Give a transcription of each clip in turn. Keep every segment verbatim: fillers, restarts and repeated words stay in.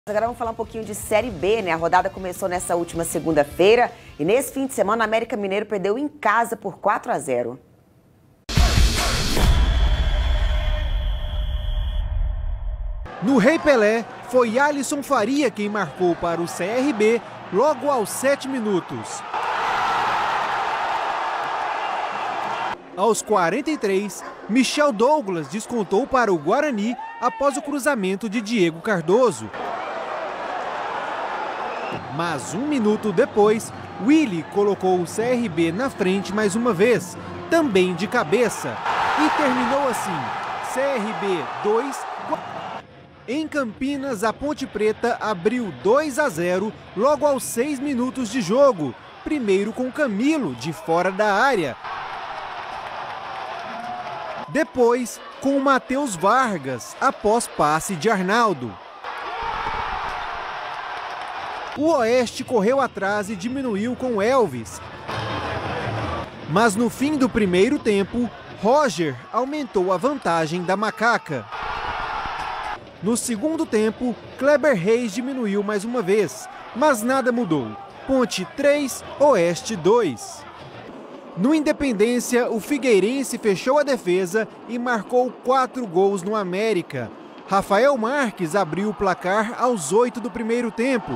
Agora vamos falar um pouquinho de Série B, né? A rodada começou nessa última segunda-feira e nesse fim de semana o América Mineiro perdeu em casa por quatro a zero. No Rei Pelé, foi Alisson Faria quem marcou para o C R B logo aos sete minutos. Aos quarenta e três, Michel Douglas descontou para o Guarani após o cruzamento de Diego Cardoso. Mas um minuto depois, Willy colocou o C R B na frente mais uma vez, também de cabeça. E terminou assim, C R B dois. Em Campinas, a Ponte Preta abriu dois a zero logo aos seis minutos de jogo. Primeiro com Camilo, de fora da área. Depois, com o Matheus Vargas, após passe de Arnaldo. O Oeste correu atrás e diminuiu com Elvis. Mas no fim do primeiro tempo, Roger aumentou a vantagem da Macaca. No segundo tempo, Kleber Reis diminuiu mais uma vez, mas nada mudou. Ponte três, Oeste dois. No Independência, o Figueirense fechou a defesa e marcou quatro gols no América. Rafael Marques abriu o placar aos oito do primeiro tempo.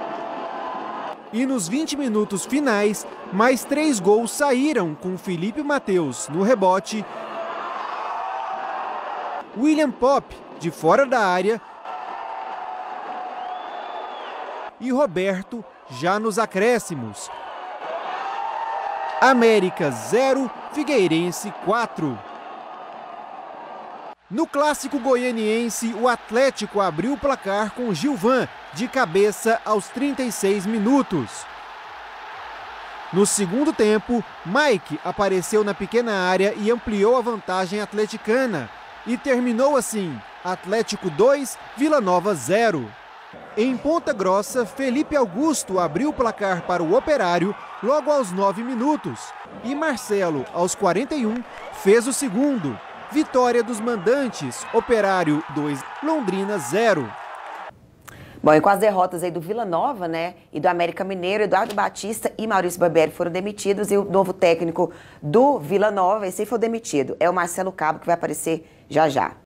E nos vinte minutos finais, mais três gols saíram com Felipe Matheus no rebote, William Pop de fora da área e Roberto já nos acréscimos. América zero, Figueirense quatro. No clássico goianiense, o Atlético abriu o placar com Gilvan de cabeça aos trinta e seis minutos. No segundo tempo, Mike apareceu na pequena área e ampliou a vantagem atleticana. E terminou assim, Atlético dois, Vila Nova zero. Em Ponta Grossa, Felipe Augusto abriu o placar para o Operário logo aos nove minutos. E Marcelo, aos quarenta e um, fez o segundo. Vitória dos mandantes, Operário dois, Londrina zero. Bom, e com as derrotas aí do Vila Nova, né, e do América Mineiro, Eduardo Batista e Maurício Barbieri foram demitidos e o novo técnico do Vila Nova, esse aí foi demitido, é o Marcelo Cabo, que vai aparecer já já.